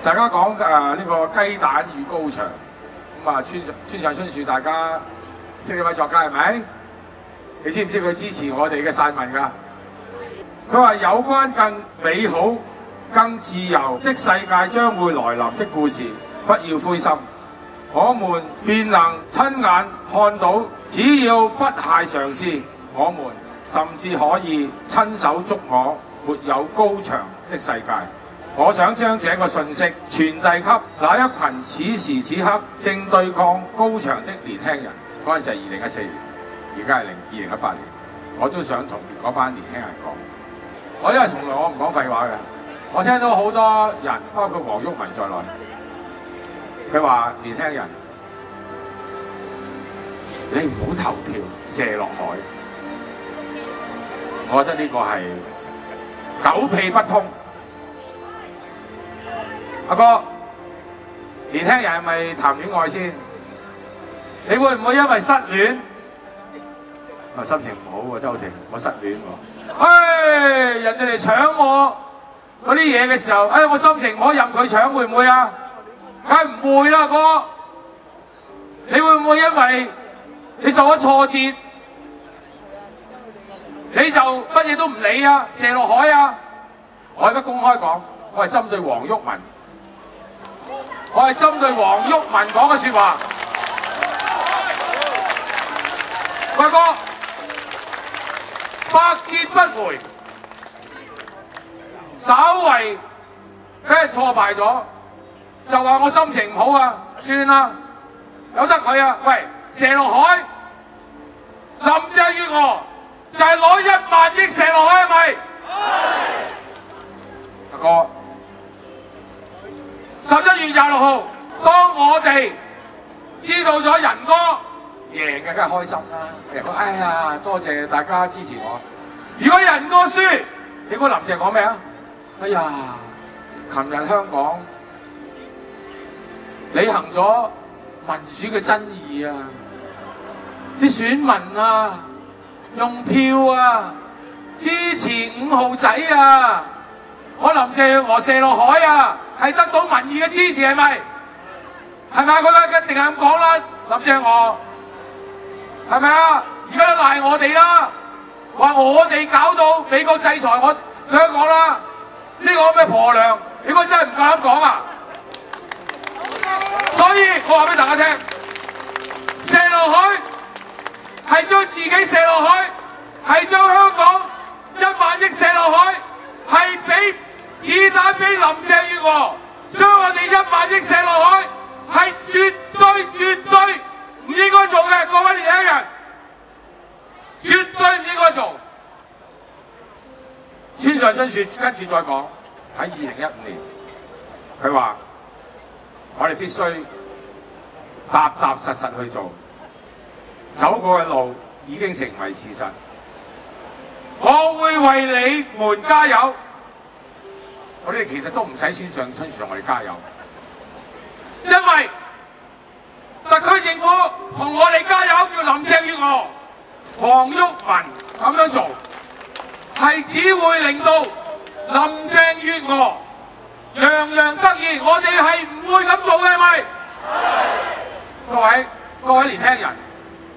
大家講呢個雞蛋與高牆，咁啊村上春樹大家識呢位作家係咪？你知唔知佢支持我哋嘅散文㗎？佢話有關更美好、更自由的世界將會來臨的故事，不要灰心，我們便能親眼看到。只要不懈嘗試，我們甚至可以親手觸摸沒有高牆的世界。我想將這個信息傳遞給那一群此時此刻正對抗高牆的年輕人。嗰陣時係2014年，而家係2018年。我都想同嗰班年輕人講，我因為從來我唔講廢話嘅。我聽到好多人，包括黃毓民在內，佢話年輕人，你唔好投票射落海。我覺得呢個係狗屁不通。阿哥，年輕人係咪談戀愛先？你會唔會因為失戀？心情唔好喎，周庭，我失戀喎。人哋嚟搶我嗰啲嘢嘅時候，我心情唔好任佢搶，會唔會啊？梗係唔會啦，哥。你會唔會因為你受咗挫折，你就乜嘢都唔理啊？射落海啊！我而家公開講，我係針對黃毓民。我係針對黃毓民講嘅説話。喂哥，百折不回，稍為俾人挫敗咗，就話我心情唔好啊，算啦，由得佢啊。喂，射落海，林鄭月娥就係攞1萬億射落海，係咪？阿哥。11月26號，當我哋知道咗仁哥贏嘅，梗係開心啦。仁哥，哎呀，多謝大家支持我。如果仁哥輸，你估林鄭講咩啊？哎呀，琴日香港履行咗民主嘅真義啊！啲選民啊，用票啊，支持5號仔啊！我林鄭月娥射落海啊，係得到民意嘅支持，係咪？係咪啊？佢一定係咁講啦，林鄭月娥，係咪啊？而家都賴我哋啦，話我哋搞到美國制裁我香港啦，呢個咩婆娘？你估真係唔夠膽講啊？所以我話俾大家聽，射落海係將自己射落海，係將香港1萬億射落海，係俾子彈俾林鄭月娥，將我哋1萬億射落海，係絕對唔應該做嘅，各位年輕人，絕對唔應該做。村上春樹跟住再講，喺2015年，佢話我哋必須踏踏實實去做，走過嘅路已經成為事實。我會為你們加油。我哋其實都唔使村上春樹同我哋加油，因為特區政府同我哋加油，叫林鄭月娥、黃毓民咁樣做，係只會令到林鄭月娥洋洋得意。我哋係唔會咁做嘅，係咪？各位年輕人，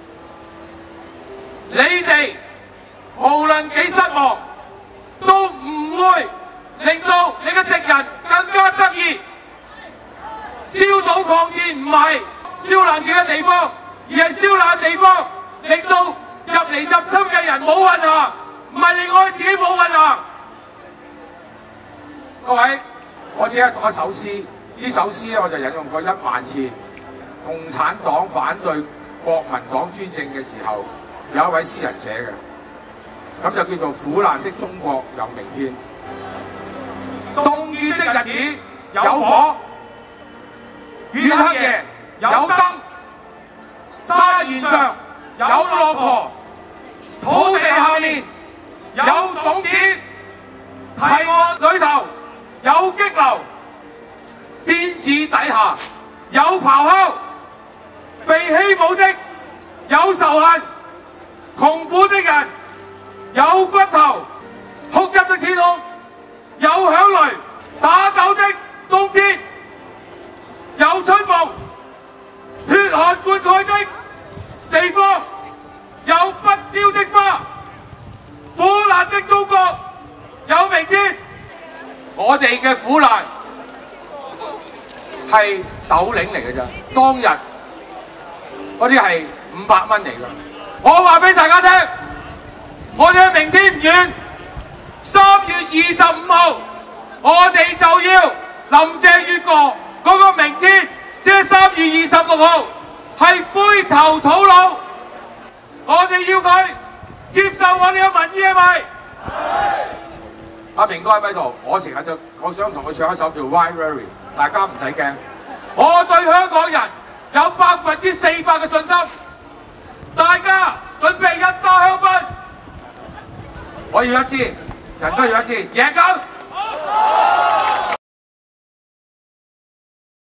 你哋無論幾失望，都唔會令到你嘅敵人更加得意。燒島抗戰唔係燒爛自己嘅地方，而係燒爛地方，令到入侵嘅人冇運行，唔係令我哋自己冇運行。各位，我只係讀一首詩，呢首詩咧我就引用過1萬次。共產黨反對國民黨專政嘅時候，有一位詩人寫嘅，咁就叫做《苦難的中國有明天》。凍雨的日子有火，月黑夜有燈，沙原上有駱駝，土地下面有種子，堤岸裏頭有激流，鞭子底下有咆哮，被欺侮的有仇恨，窮苦的人有骨頭，哭泣的天空有響雷，打狗的冬天我哋嘅苦難係斗零嚟嘅啫，當日嗰啲係500蚊嚟㗎。我話俾大家聽，我哋嘅明天唔遠，3月25號，我哋就要林鄭月娥嗰個明天，即係3月26號，係灰頭土腦。我哋要佢接受我哋嘅民意係咪？阿明哥喺咪度？我成日就我想同佢唱一首叫《Why Worry》，大家唔使驚。我對香港人有400%嘅信心，大家準備一打香檳。我要一支，人都要一支，贏緊！